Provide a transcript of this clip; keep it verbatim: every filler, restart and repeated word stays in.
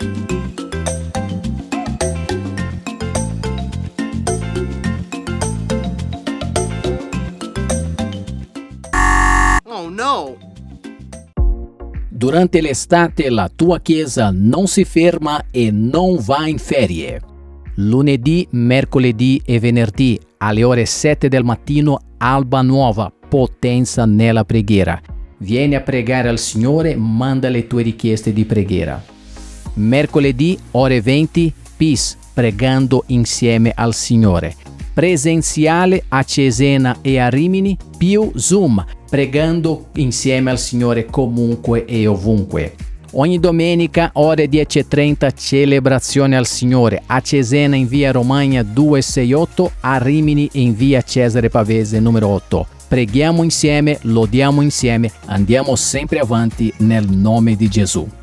Oh no! Durante l'estate la tua chiesa non si ferma e non va in ferie. Lunedì, mercoledì e venerdì alle ore sette del mattino, alba nuova, potenza nella preghiera. Vieni a pregare al Signore, manda le tue richieste di preghiera. Mercoledì, ore venti, Peace, pregando insieme al Signore. Presenziale a Cesena e a Rimini, più Zoom, pregando insieme al Signore comunque e ovunque. Ogni domenica, ore dieci e trenta, celebrazione al Signore. A Cesena in via Romagna duecentosessantotto, a Rimini in via Cesare Pavese numero otto. Preghiamo insieme, lodiamo insieme, andiamo sempre avanti nel nome di Gesù.